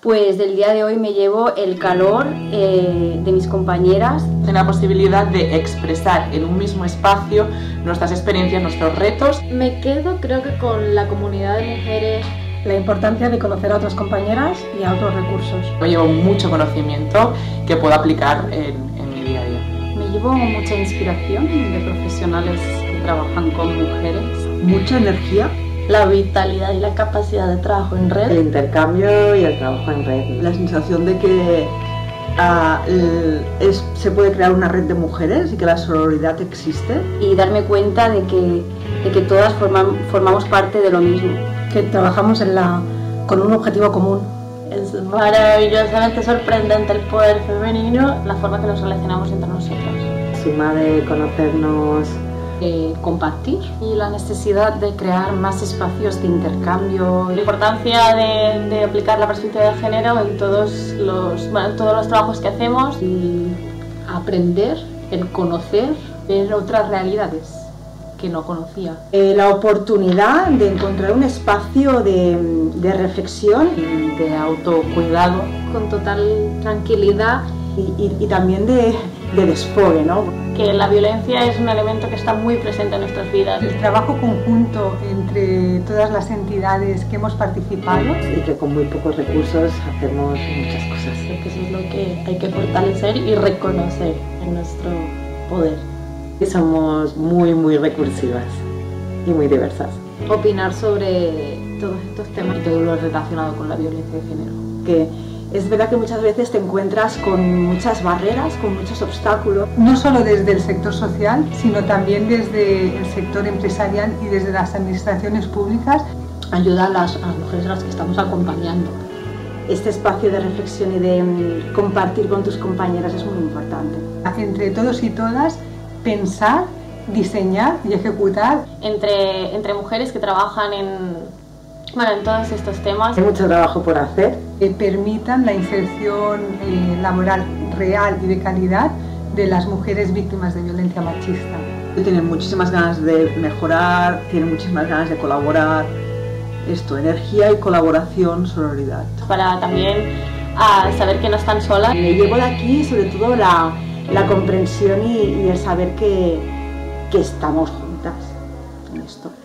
Pues del día de hoy me llevo el calor de mis compañeras. La posibilidad de expresar en un mismo espacio nuestras experiencias, nuestros retos. Me quedo creo que con la comunidad de mujeres. La importancia de conocer a otras compañeras y a otros recursos. Yo llevo mucho conocimiento que puedo aplicar en mi día a día. Me llevo mucha inspiración de profesionales que trabajan con mujeres. Mucha energía. La vitalidad y la capacidad de trabajo en red. El intercambio y el trabajo en red. La sensación de que se puede crear una red de mujeres y que la sororidad existe. Y darme cuenta de que todas formamos parte de lo mismo. Que trabajamos con un objetivo común. Es maravillosamente sorprendente el poder femenino, la forma que nos relacionamos entre nosotras. La suma de conocernos, compartir y la necesidad de crear más espacios de intercambio. La importancia de aplicar la perspectiva de género en todos los trabajos que hacemos. Y aprender, el conocer, ver otras realidades que no conocía. La oportunidad de encontrar un espacio de reflexión y de autocuidado con total tranquilidad y también de desfogue, ¿no? Que la violencia es un elemento que está muy presente en nuestras vidas. El trabajo conjunto entre todas las entidades que hemos participado y que con muy pocos recursos hacemos muchas cosas. Creo que eso es lo que hay que fortalecer y reconocer en nuestro poder. Y somos muy recursivas y muy diversas. Opinar sobre todos estos temas, todo lo relacionado con la violencia de género. Que es verdad que muchas veces te encuentras con muchas barreras, con muchos obstáculos. No solo desde el sector social, sino también desde el sector empresarial y desde las administraciones públicas. Ayuda a las mujeres a las que estamos acompañando. Este espacio de reflexión y de compartir con tus compañeras es muy importante. Entre todos y todas, pensar, diseñar y ejecutar. Entre mujeres que trabajan en todos estos temas. Hay mucho trabajo por hacer. Que permitan la inserción laboral real y de calidad de las mujeres víctimas de violencia machista. Tienen muchísimas ganas de mejorar, tienen muchísimas ganas de colaborar. Energía y colaboración, sororidad. Para también saber que no están solas. Me llevo de aquí sobre todo la comprensión y el saber que estamos juntas en esto.